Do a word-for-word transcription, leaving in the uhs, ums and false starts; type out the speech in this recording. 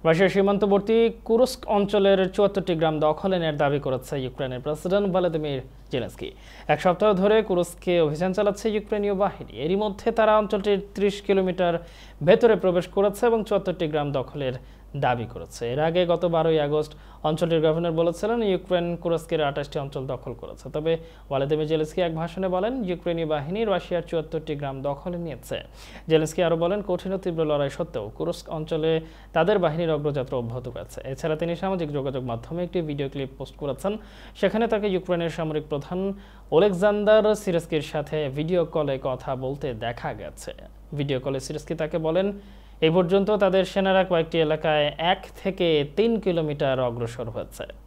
রাশিয়ার সীমান্তবর্তী কুরস্ক অঞ্চলের চুয়াত্তরটি গ্রাম দখলে নেওয়ার দাবি করেছে ইউক্রেনের প্রেসিডেন্ট ভলোদিমির জেলেনস্কি। এক সপ্তাহ ধরে কুরস্কে অভিযান চালাচ্ছে ইউক্রেনীয় বাহিনী। এরই মধ্যে তারা অঞ্চলটির ত্রিশ কিলোমিটার ভেতরে প্রবেশ করেছে এবং চুয়াত্তরটি গ্রাম দখলের দাবি করেছে। এর আগে গত বারোই আগস্ট অঞ্চলটির গভর্নর বলেছিলেন ইউক্রেন কুরস্কের আঠাশটি অঞ্চল দখল করেছে। তবে ভলোদিমির জেলেনস্কি এক ভাষণে বলেন ইউক্রেনীয় বাহিনী রাশিয়ার চুয়াত্তরটি গ্রাম দখলে নিয়েছে। জেলেনস্কি আরও বলেন কঠিন ও তীব্র লড়াই সত্ত্বেও কুরস্ক অঞ্চলে তাদের বাহিনীর অগ্রযাত্রা অব্যাহত রয়েছে। এছাড়া তিনি সামাজিক যোগাযোগ মাধ্যমে একটি ভিডিও ক্লিপ পোস্ট করেছেন। সেখানে তাকে ইউক্রেনের সামরিক প্রধান ওলেকজান্ডার সিরস্কির সাথে ভিডিও কলে কথা বলতে দেখা গেছে। ভিডিও কলে সিরস্কি তাকে বলেন এই পর্যন্ত তাদের সেনারা কয়েকটি এলাকায় এক থেকে তিন কিলোমিটার অগ্রসর হয়েছে।